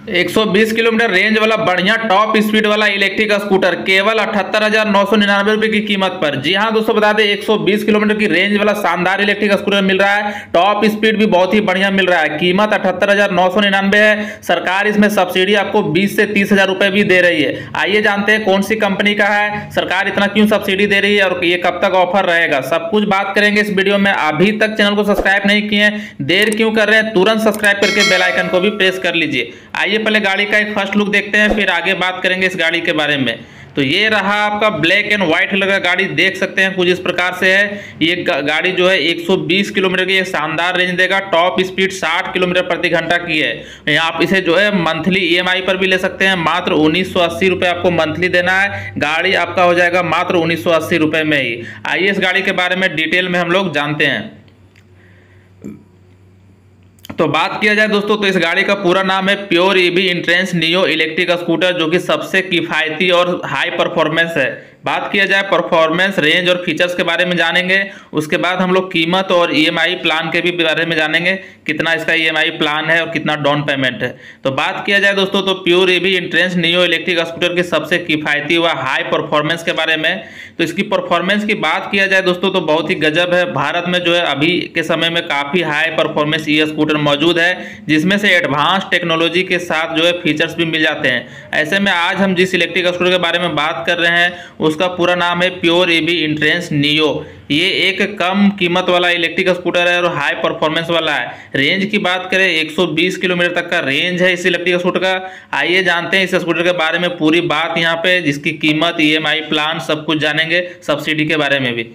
120 kilometre range वाला बढ़िया top speed वाला इलेक्ट्रिक स्कूटर केवल 78,999 रुपए की कीमत पर। जी हाँ दोस्तों, बता दें 120 किलोमीटर की रेंज वाला शानदार इलेक्ट्रिक स्कूटर मिल रहा है। टॉप स्पीड भी बहुत ही बढ़िया मिल रहा है। कीमत 78,999 है। सरकार इसमें सब्सिडी आपको 20 से 30,000 रुपए भी दे रही है। आइए जानते हैं कौन सी कंपनी का है, सरकार इतना क्यों सब्सिडी दे रही है और ये कब तक ऑफर रहेगा, सब कुछ बात करेंगे इस वीडियो में। अभी तक चैनल को सब्सक्राइब नहीं किए हैं, देर क्यों कर रहे हैं, तुरंत सब्सक्राइब करके बेल आइकन को भी प्रेस कर लीजिए। आइए पहले गाड़ी का एक फर्स्ट लुक देखते हैं, फिर आगे बात करेंगे इस गाड़ी के बारे में। तो ये रहा आपका ब्लैक एंड व्हाइट कलर का गाड़ी, देख सकते हैं कुछ इस प्रकार से है। ये गाड़ी जो है 120 किलोमीटर की शानदार रेंज देगा। टॉप स्पीड 60 किलोमीटर प्रति घंटा की है। आप इसे जो है मंथली ईएमआई पर भी ले सकते हैं। मात्र 1980 रुपये आपको मंथली देना है। गाड़ी आपका हो जाएगा मात्र 1980 रुपये में ही। आइए इस गाड़ी के बारे में डिटेल में हम लोग जानते हैं। तो बात किया जाए दोस्तों, तो इस गाड़ी का पूरा नाम है Pure EV Etrance Neo electric scooter, जो कि सबसे किफायती और हाई परफॉर्मेंस है। बात किया जाए परफॉर्मेंस, रेंज और फीचर्स के बारे में जानेंगे। उसके बाद हम लोग कीमत और ईएमआई प्लान के भी बारे में जानेंगे, कितना इसका ईएमआई प्लान है और कितना डाउन पेमेंट है। तो बात किया जाए दोस्तों, तो Pure EV Etrance Neo electric scooter की सबसे किफायती व हाई परफॉर्मेंस के बारे में। तो इसकी परफॉर्मेंस की बात किया जाए दोस्तों, तो बहुत ही गजब है। भारत में जो है अभी के समय में काफ़ी हाई परफॉर्मेंस ये स्कूटर मौजूद है, जिसमें से एडवांस टेक्नोलॉजी के साथ जो है फीचर्स भी मिल जाते हैं। ऐसे में आज हम जिस इलेक्ट्रिक स्कूटर के बारे में बात कर रहे हैं उसका पूरा नाम है प्योर ईवी इंट्रेंस नियो। ये एक कम कीमत वाला इलेक्ट्रिक स्कूटर है और हाई परफॉर्मेंस वाला है। रेंज की बात करें 120 किलोमीटर तक का रेंज है इस इलेक्ट्रिक स्कूटर का। आइए जानते हैं इस स्कूटर के बारे में पूरी बात यहाँ पे, जिसकी कीमत, ईएमआई प्लान सब कुछ जानेंगे, सब्सिडी के बारे में भी।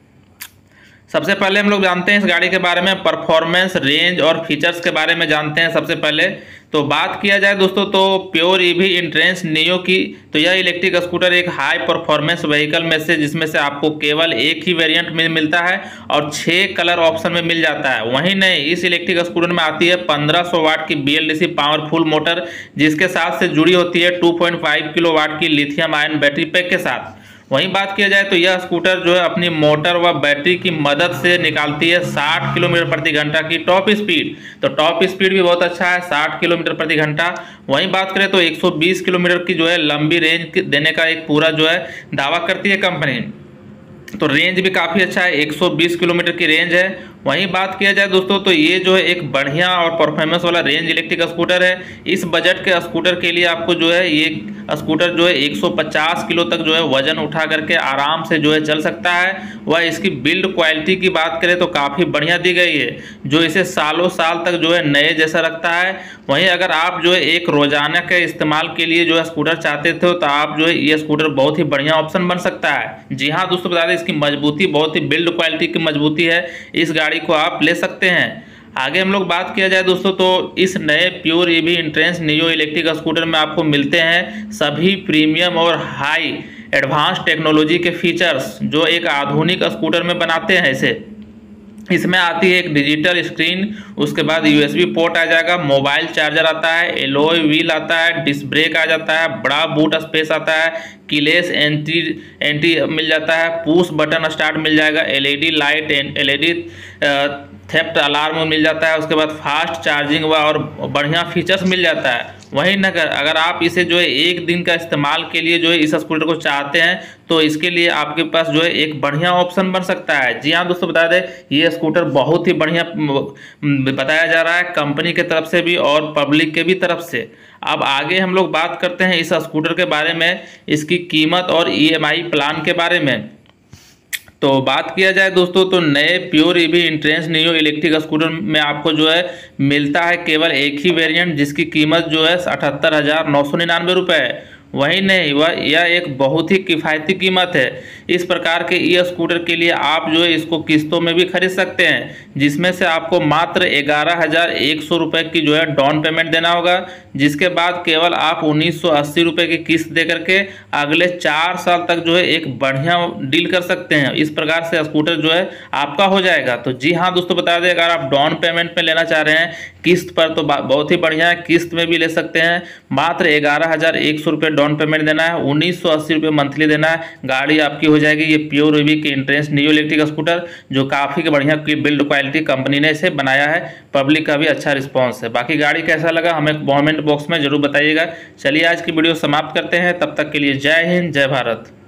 सबसे पहले हम लोग जानते हैं इस गाड़ी के बारे में, परफॉर्मेंस, रेंज और फीचर्स के बारे में जानते हैं सबसे पहले। तो बात किया जाए दोस्तों, तो प्योर ईवी इंट्रेंस नियो की, तो यह इलेक्ट्रिक स्कूटर एक हाई परफॉर्मेंस व्हीकल में से, जिसमें से आपको केवल एक ही वेरिएंट में मिलता है और 6 कलर ऑप्शन में मिल जाता है। वहीं नहीं, इस इलेक्ट्रिक स्कूटर में आती है 1500 वाट की BLDC पावरफुल मोटर, जिसके साथ से जुड़ी होती है 2.5 किलो वाट की लिथियम आयन बैटरी पैक के साथ। वहीं बात किया जाए तो यह स्कूटर जो है अपनी मोटर व बैटरी की मदद से निकालती है 60 किलोमीटर प्रति घंटा की टॉप स्पीड। तो टॉप स्पीड भी बहुत अच्छा है, 60 किलोमीटर प्रति घंटा। वहीं बात करें तो 120 किलोमीटर की जो है लंबी रेंज देने का एक पूरा जो है दावा करती है कंपनी। तो रेंज भी काफ़ी अच्छा है, 120 किलोमीटर की रेंज है। वहीं बात किया जाए दोस्तों, तो ये जो है एक बढ़िया और परफॉर्मेंस वाला रेंज इलेक्ट्रिक स्कूटर है। इस बजट के स्कूटर के लिए आपको जो है ये स्कूटर जो है 150 किलो तक जो है वजन उठा करके आराम से जो है चल सकता है। वह इसकी बिल्ड क्वालिटी की बात करें तो काफ़ी बढ़िया दी गई है, जो इसे सालों साल तक जो है नए जैसा रखता है। वहीं अगर आप जो है एक रोजाना के इस्तेमाल के लिए जो है स्कूटर चाहते थे, तो आप जो है ये स्कूटर बहुत ही बढ़िया ऑप्शन बन सकता है। जी हाँ दोस्तों, बता दें इसकी मजबूती बहुत ही बिल्ड क्वालिटी की मजबूती है। इस गाड़ी को आप ले सकते हैं। आगे हम लोग बात किया जाए दोस्तों, तो इस नए Pure EV Etrance Neo electric scooter में आपको मिलते हैं सभी प्रीमियम और हाई एडवांस टेक्नोलॉजी के फीचर्स, जो एक आधुनिक स्कूटर में बनाते हैं इसे। इसमें आती है एक डिजिटल स्क्रीन, उसके बाद USB पोर्ट आ जाएगा, मोबाइल चार्जर आता है, एलॉय व्हील आता है, डिस्क ब्रेक आ जाता है, बड़ा बूट स्पेस आता है, कीलेस एंट्री मिल जाता है, पुश बटन स्टार्ट मिल जाएगा, LED light, LED theft alarm मिल जाता है। उसके बाद फास्ट चार्जिंग व और बढ़िया फीचर्स मिल जाता है। वहीं अगर आप इसे जो है एक दिन का इस्तेमाल के लिए जो है इस स्कूटर को चाहते हैं, तो इसके लिए आपके पास जो है एक बढ़िया ऑप्शन बन सकता है। जी हाँ दोस्तों, बता दें ये स्कूटर बहुत ही बढ़िया बताया जा रहा है कंपनी के तरफ से भी और पब्लिक के भी तरफ से। अब आगे हम लोग बात करते हैं इस स्कूटर के बारे में, इसकी कीमत और ईएमआई प्लान के बारे में। तो बात किया जाए दोस्तों, तो नए Pure EV Etrance Neo electric scooter में आपको जो है मिलता है केवल एक ही वेरिएंट, जिसकी कीमत जो है 78,999 रुपये है। वही नहीं, वह यह एक बहुत ही किफ़ायती कीमत है। इस प्रकार के ई स्कूटर के लिए आप जो है इसको किस्तों में भी खरीद सकते हैं, जिसमें से आपको मात्र 11,100 रुपये की जो है डाउन पेमेंट देना होगा, जिसके बाद केवल आप 1980 रुपये की किस्त दे करके अगले 4 साल तक जो है एक बढ़िया डील कर सकते हैं। इस प्रकार से स्कूटर जो है आपका हो जाएगा। तो जी हाँ दोस्तों, बता दें अगर आप डाउन पेमेंट में लेना चाह रहे हैं किस्त पर, तो बहुत ही बढ़िया है, किस्त में भी ले सकते हैं। मात्र 11,100 रुपये डाउन पेमेंट देना है, 1980 रुपये मंथली देना है, गाड़ी आपकी हो जाएगी ये प्योर ईवी की इंट्रेंस नियो इलेक्ट्रिक स्कूटर, जो काफ़ी बढ़िया की बिल्ड क्वालिटी कंपनी ने इसे बनाया है। पब्लिक का भी अच्छा रिस्पॉन्स है। बाकी गाड़ी कैसा लगा हमें कमेंट बॉक्स में जरूर बताइएगा। चलिए आज की वीडियो समाप्त करते हैं, तब तक के लिए जय हिंद जय भारत।